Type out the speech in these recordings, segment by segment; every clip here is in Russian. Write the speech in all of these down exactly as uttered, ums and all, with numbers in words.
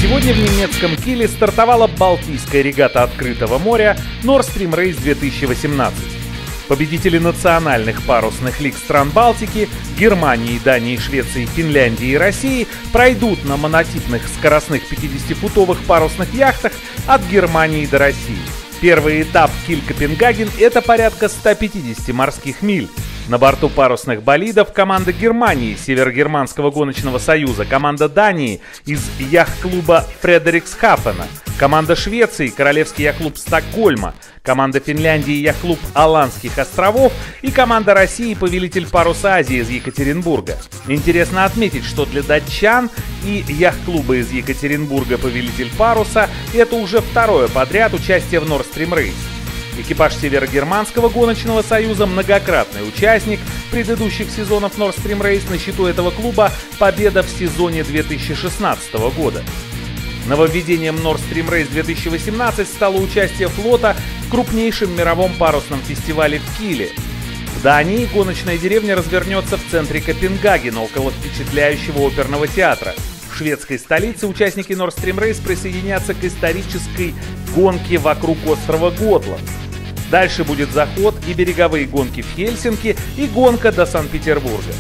Сегодня в немецком Киле стартовала Балтийская регата открытого моря Nord Stream Race две тысячи восемнадцать. Победители национальных парусных лиг стран Балтики — Германии, Дании, Швеции, Финляндии и России — пройдут на монотипных скоростных пятидесятифутовых парусных яхтах от Германии до России. Первый этап Киль-Копенгаген — это порядка ста пятидесяти морских миль. На борту парусных болидов команда Германии, Северогерманского гоночного союза, команда Дании из яхт-клуба Фредериксхафена, команда Швеции, Королевский яхт-клуб Стокгольма, команда Финляндии, яхт-клуб Аландских островов и команда России, Повелитель паруса Азии из Екатеринбурга. Интересно отметить, что для датчан и яхт-клуба из Екатеринбурга Повелитель паруса это уже второе подряд участие в Nord Stream Race. Экипаж Северогерманского гоночного союза, многократный участник предыдущих сезонов Nord Stream Race, на счету этого клуба победа в сезоне две тысячи шестнадцатого года. Нововведением Nord Stream Race две тысячи восемнадцать стало участие флота в крупнейшем мировом парусном фестивале в Киле. В Дании гоночная деревня развернется в центре Копенгагена, около впечатляющего оперного театра. В шведской столице участники Nord Stream Race присоединятся к исторической гонке вокруг острова Готланд. Дальше будет заход и береговые гонки в Хельсинки и гонка до Санкт-Петербурга.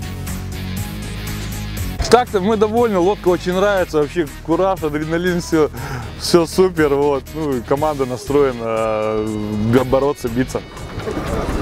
Так-то мы довольны, лодка очень нравится, вообще кураж, адреналин, все, все супер, вот. Ну, команда настроена бороться, биться.